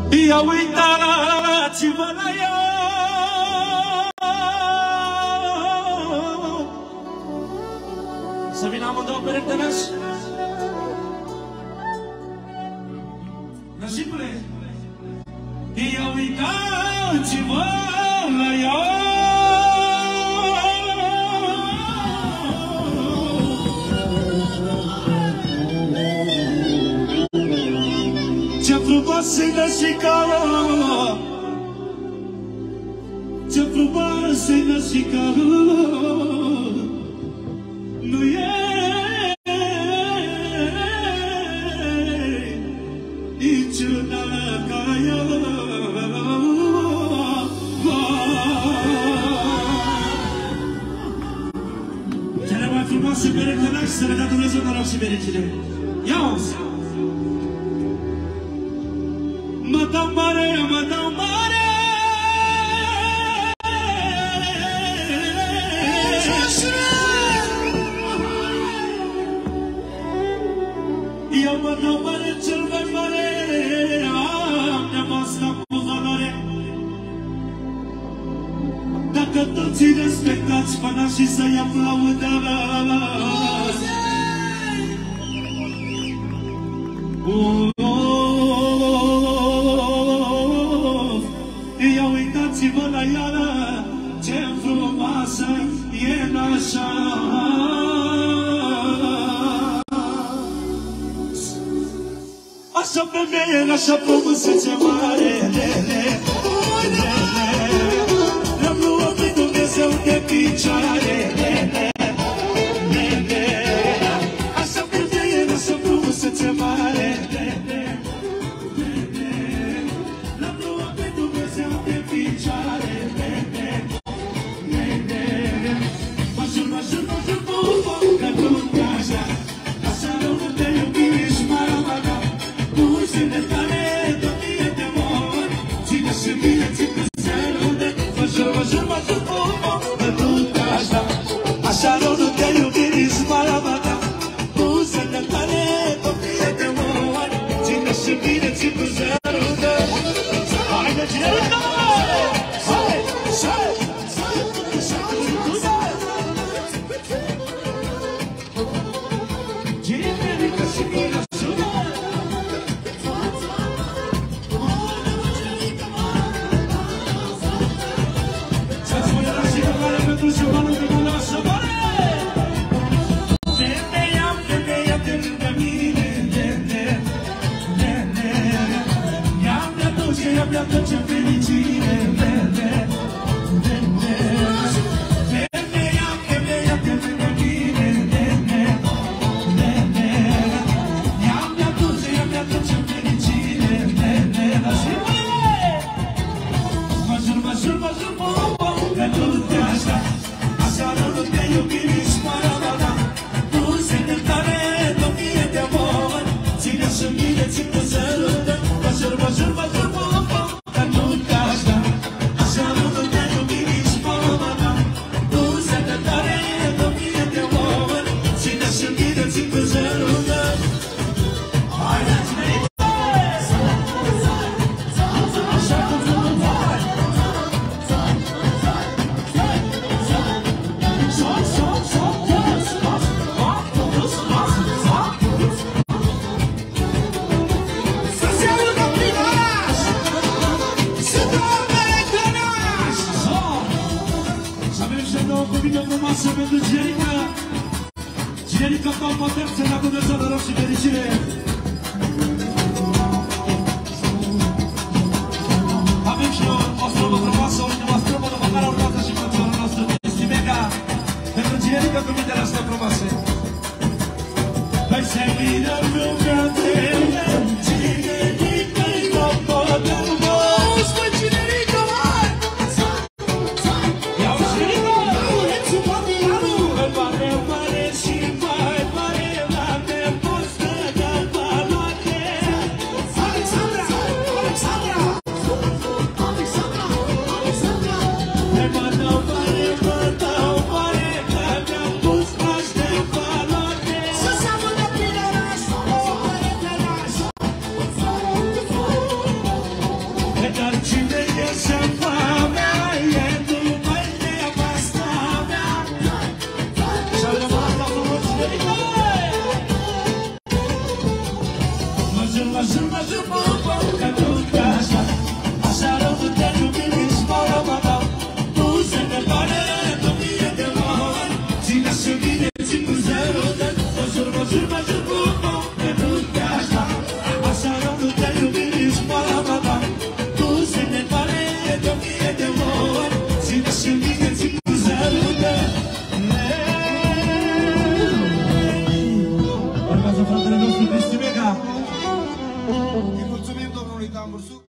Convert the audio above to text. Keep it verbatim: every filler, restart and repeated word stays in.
Ia uitați-vă la ea. Să vină amândouă perete nași. Nașipule, ia uitați-vă la ea. Ce frumoasă-i năsica, ce frumoasă-i năsica, nu e niciuna ca ea. Cele mai frumoase pereche nași să le dea Dumnezeu noroc și fericire. Ia-o-ți! Mă dau mare, mă dau mare. Eu mă dau mare, cel mai mare. Am nevasta cu valoare. Dacă toți îi respectați fana și să-i aplaudați. Ia uitați-vă la ea, ce frumoasă e nașa. Așa femeie, așa frumusețe mare, lele, lele, le-am luat pe Dumnezeu de picioare, lele, lele. Așa femeie, așa frumusețe mare, lele, lele, le-am luat pe Dumnezeu de picioare, lele, lele. Mă jur, mă jur, mă jur, mă jur, că nu-mi așa. Așa rău nu te iubiși, mara-mara. Buzele tale, tot mie de mor. Ține și mine, ține zerul de. Mă jur, mă jur, mă jur, mă jur, că nu-mi așa. Așa rău nu te iubiși, mara-mara. Buzele tale, tot mie de mor. Ține și mine, ține zerul de. Haide, cine rândă, mă! Hai, hai! Majur, majur, majur, majur, ca tu casa. Așa rău nu te iubim, ești mara mama. Tu se ne pare, tu mie de mor. Ține și bine, țin cu zero de. Majur, majur, majur, majur, ca tu casa. Așa rău nu te iubim, ești mara mama. Tu se ne pare, tu mie de mor. Ține și bine, țin cu